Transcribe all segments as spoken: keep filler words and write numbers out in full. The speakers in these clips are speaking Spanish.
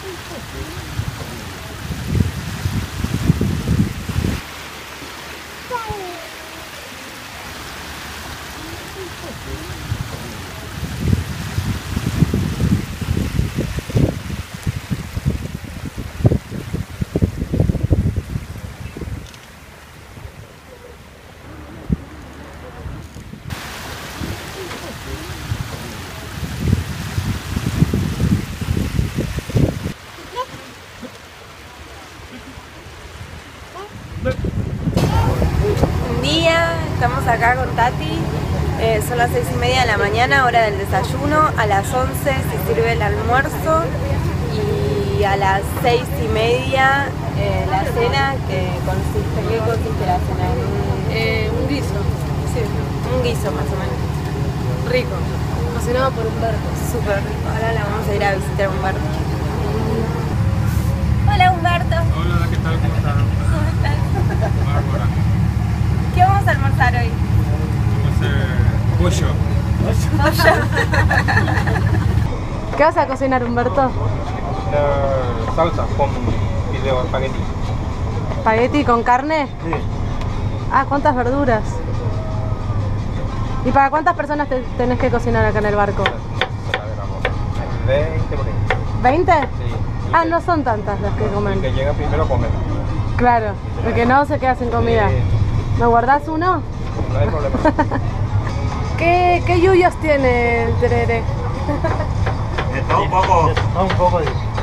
Un día, estamos acá con Tati, eh, son las seis y media de la mañana, hora del desayuno, a las once se sirve el almuerzo y a las seis y media eh, la cena, que consiste, ¿qué consiste la cena? Un, Eh, un guiso, sí. un guiso más o menos. Rico. Cocinado por Humberto. Súper rico, ahora la vamos a ir a visitar a Humberto. Hola Humberto. Hola, ¿qué tal? ¿Cómo estás? ¿Cómo estás? Bárbara. ¿Qué vamos a almorzar hoy? Vamos a hacer pollo. ¿Qué vas a cocinar, Humberto? Una salsa con fideo espagueti. ¿Espagueti con carne? Sí. Ah, ¿cuántas verduras? ¿Y para cuántas personas te tenés que cocinar acá en el barco? veinte por ahí. ¿veinte? Sí. Ah, no son tantas las que El comen. que llega primero come. Claro, el que no se queda sin comida. Sí. ¿Me guardás uno? No hay problema. ¿Qué, qué yuyos tiene el terere? De todo un poco. De todo un poco.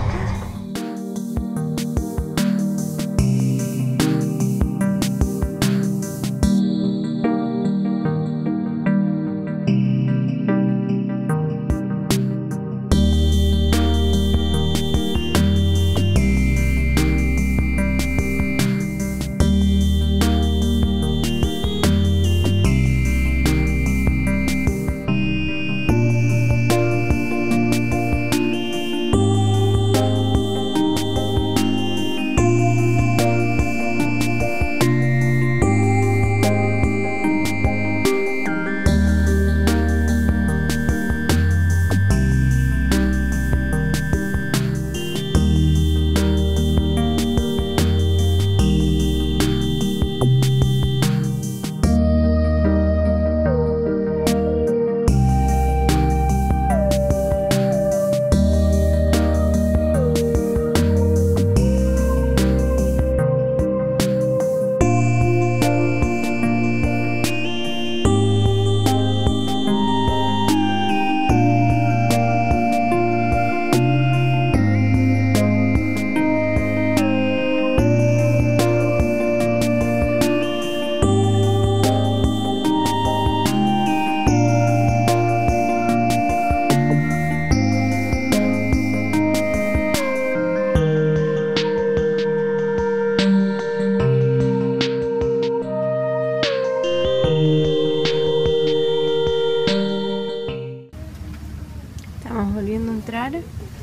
Estamos volviendo a entrar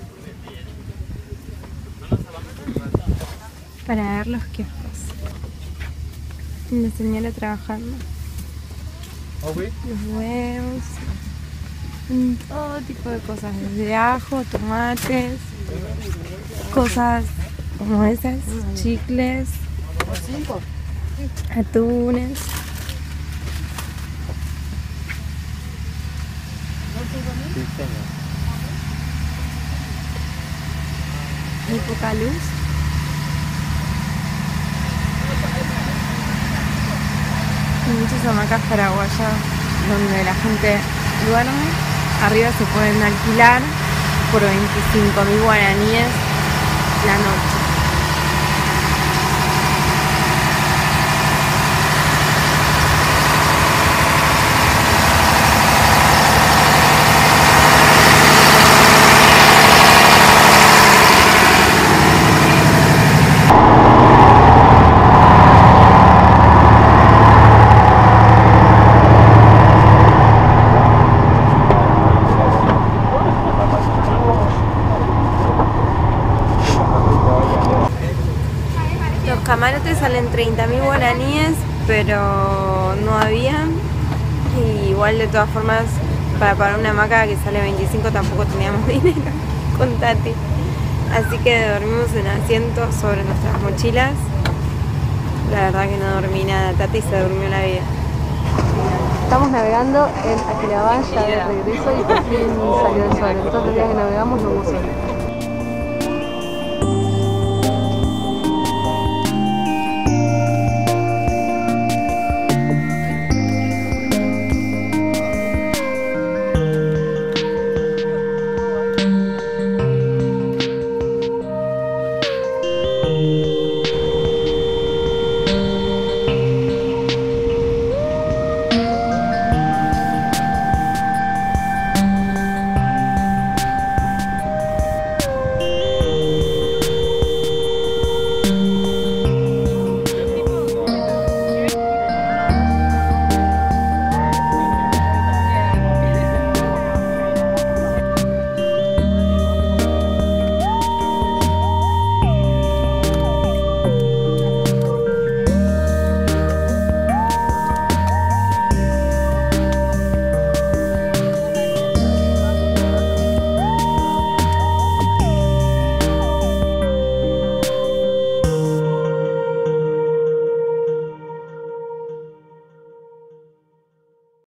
para ver los kioscos. La señora trabajando. Los huevos. mm, Todo tipo de cosas, desde ajo, tomates, cosas como esas, chicles, atunes. Hay poca luz. Hay muchas hamacas paraguayas donde la gente duerme. Arriba se pueden alquilar por veinticinco mil guaraníes la noche. Camarotes salen treinta mil guaraníes, pero no habían. Y igual de todas formas, para pagar una hamaca que sale veinticinco tampoco teníamos dinero con Tati. Así que dormimos en asiento sobre nuestras mochilas. La verdad que no dormí nada, Tati se durmió la vida. Estamos navegando en Aquilabá ya de regreso y por fin salió el sol. En todos los días que navegamos no hubo sol.